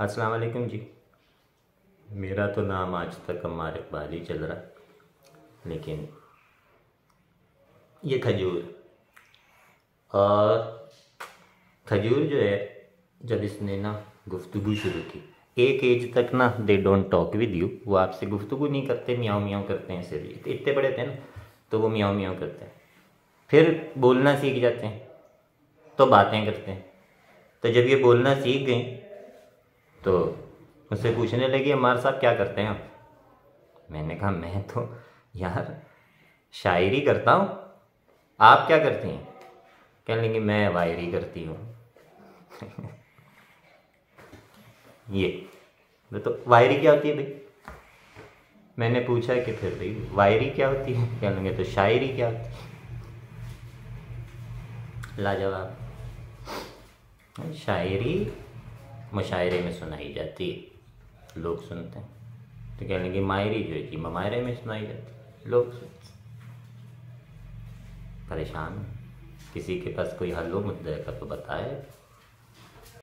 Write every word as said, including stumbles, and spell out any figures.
अस्सलाम वालेकुम जी। मेरा तो नाम आज तक अम्मार इकबाल ही चल रहा है, लेकिन ये खजूर और खजूर जो है, जब इसने ना गुफ्तगू शुरू की, एक एज तक ना they don't talk with you, वो आपसे गुफ्तगू नहीं करते, म्याऊं म्याऊं करते हैं सिर्फ। इतने बड़े थे ना तो वो म्याऊं म्याऊं करते हैं, फिर बोलना सीख जाते हैं तो बातें करते हैं। तो जब ये बोलना सीख गए तो मुझसे पूछने लगी, अम्मार साहब क्या करते हैं आप? मैंने कहा मैं तो यार शायरी करता हूँ, आप क्या करती हैं? कहने लगी मैं वायरी करती हूँ। ये तो वायरी क्या होती है भाई? मैंने पूछा कि फिर भाई वायरी क्या होती है? कहने लगे तो शायरी क्या होती है। लाजवाब। शायरी मुशायरे में सुनाई जाती है, लोग सुनते हैं। तो कहने लगी मायरी जो है कि ममायरे में सुनाई जाती है, लोग सुनते। परेशान, किसी के पास कोई हल हो मुद्दे का तो बताए।